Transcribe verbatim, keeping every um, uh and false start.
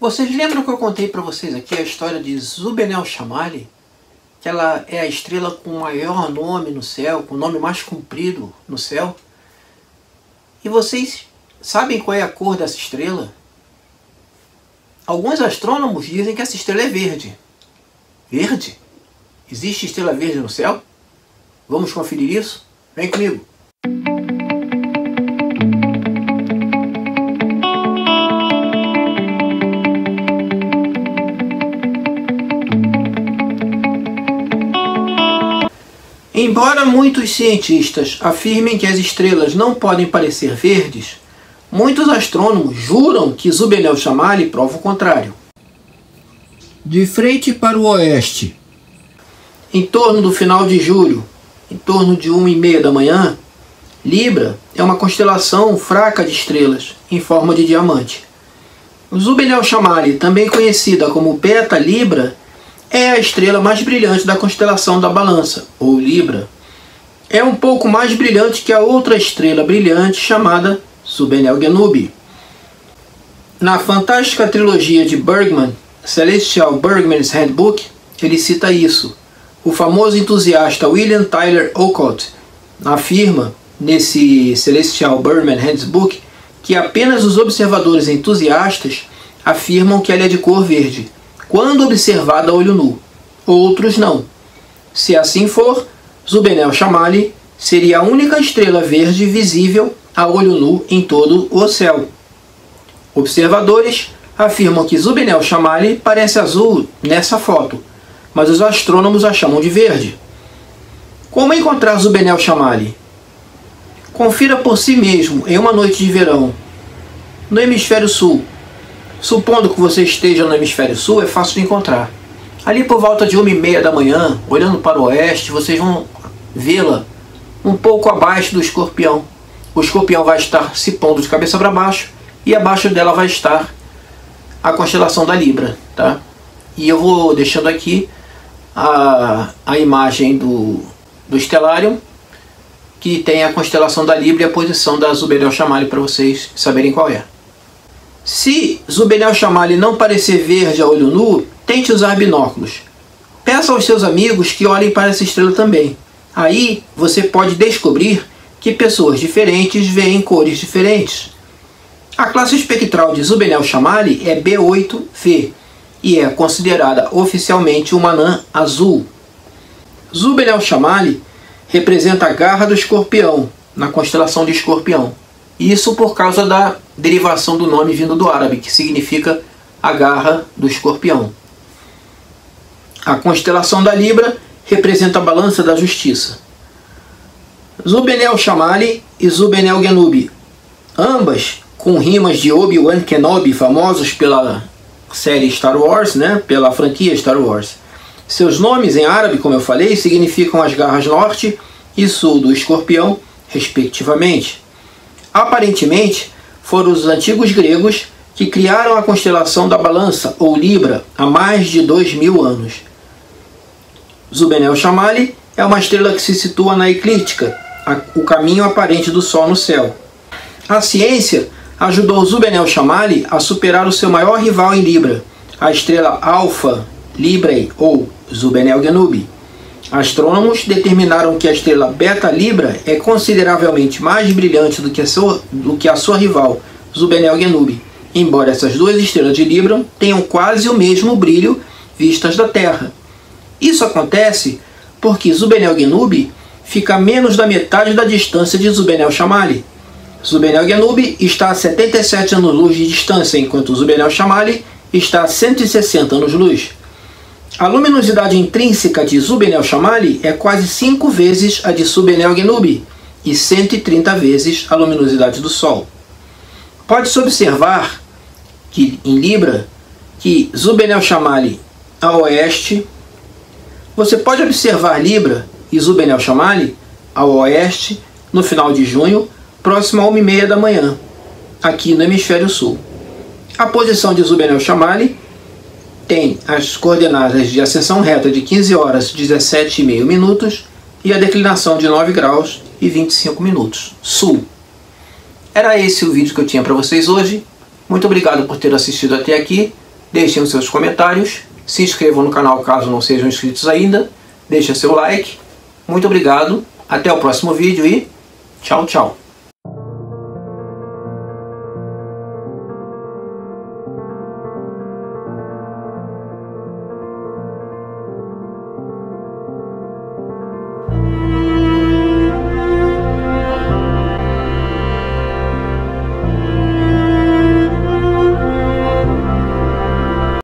Vocês lembram que eu contei para vocês aqui a história de Zubenel-Chamali? Que ela é a estrela com o maior nome no céu, com o nome mais comprido no céu. E vocês sabem qual é a cor dessa estrela? Alguns astrônomos dizem que essa estrela é verde. Verde? Existe estrela verde no céu? Vamos conferir isso? Vem comigo! Embora muitos cientistas afirmem que as estrelas não podem parecer verdes, muitos astrônomos juram que Zubenel-Chamali prova o contrário. De frente para o oeste, em torno do final de julho, em torno de uma e meia da manhã, Libra é uma constelação fraca de estrelas, em forma de diamante. Zubenel-Chamali, também conhecida como Beta Libra, é a estrela mais brilhante da constelação da Balança, ou Libra. É um pouco mais brilhante que a outra estrela brilhante chamada Zubenel-Genubi. Na fantástica trilogia de Bergman, Celestial Bergman's Handbook, ele cita isso. O famoso entusiasta William Tyler Olcott afirma, nesse Celestial Bergman Handbook, que apenas os observadores entusiastas afirmam que ela é de cor verde, quando observada a olho nu. Outros não. Se assim for, Zubenel-Chamali seria a única estrela verde visível a olho nu em todo o céu. Observadores afirmam que Zubenel-Chamali parece azul nessa foto, mas os astrônomos a chamam de verde. Como encontrar Zubenel-Chamali? Confira por si mesmo em uma noite de verão, no hemisfério sul. Supondo que você esteja no hemisfério sul, é fácil de encontrar. Ali por volta de uma e meia da manhã, olhando para o oeste, vocês vão vê-la um pouco abaixo do escorpião. O escorpião vai estar se pondo de cabeça para baixo e abaixo dela vai estar a constelação da Libra. Tá? E eu vou deixando aqui a, a imagem do, do Stellarium, que tem a constelação da Libra e a posição da Zubenel-Chamali para vocês saberem qual é. Se Zubenel-Chamali não parecer verde a olho nu, tente usar binóculos. Peça aos seus amigos que olhem para essa estrela também. Aí você pode descobrir que pessoas diferentes veem cores diferentes. A classe espectral de Zubenel-Chamali é B oito V e é considerada oficialmente uma anã azul. Zubenel-Chamali representa a garra do escorpião, na constelação de Escorpião. Isso por causa da derivação do nome vindo do árabe, que significa a garra do escorpião. A constelação da Libra representa a balança da justiça. Zubenel-Chamali e Zubenel-Genubi, ambas com rimas de Obi-Wan Kenobi, famosos pela série Star Wars, né, pela franquia Star Wars. Seus nomes em árabe, como eu falei, significam as garras norte e sul do escorpião, respectivamente. Aparentemente, foram os antigos gregos que criaram a constelação da Balança, ou Libra, há mais de dois mil anos. Zubenel-Chamali é uma estrela que se situa na eclíptica, o caminho aparente do Sol no céu. A ciência ajudou Zubenel-Chamali a superar o seu maior rival em Libra, a estrela Alpha Librae, ou Zubenel-Genubi. Astrônomos determinaram que a estrela Beta Libra é consideravelmente mais brilhante do que a sua, do que a sua rival, Zubenel-Genubi, embora essas duas estrelas de Libra tenham quase o mesmo brilho vistas da Terra. Isso acontece porque Zubenel-Genubi fica a menos da metade da distância de Zubenel-Chamali. Zubenel-Genubi está a setenta e sete anos-luz de distância, enquanto Zubenel-Chamali está a cento e sessenta anos-luz. A luminosidade intrínseca de Zubenel-Chamali é quase cinco vezes a de Zubenel-Genubi e cento e trinta vezes a luminosidade do Sol. Pode-se observar que em Libra que Zubenel-Chamali a oeste, você pode observar Libra e Zubenel-Chamali ao oeste no final de junho, próximo a uma e meia da manhã, aqui no hemisfério sul. A posição de Zubenel-Chamali tem as coordenadas de ascensão reta de quinze horas e dezessete e meio minutos e a declinação de nove graus e vinte e cinco minutos, sul. Era esse o vídeo que eu tinha para vocês hoje. Muito obrigado por ter assistido até aqui. deixem os seus comentários, se inscrevam no canal caso não sejam inscritos ainda, deixem seu like. Muito obrigado, até o próximo vídeo e tchau, tchau.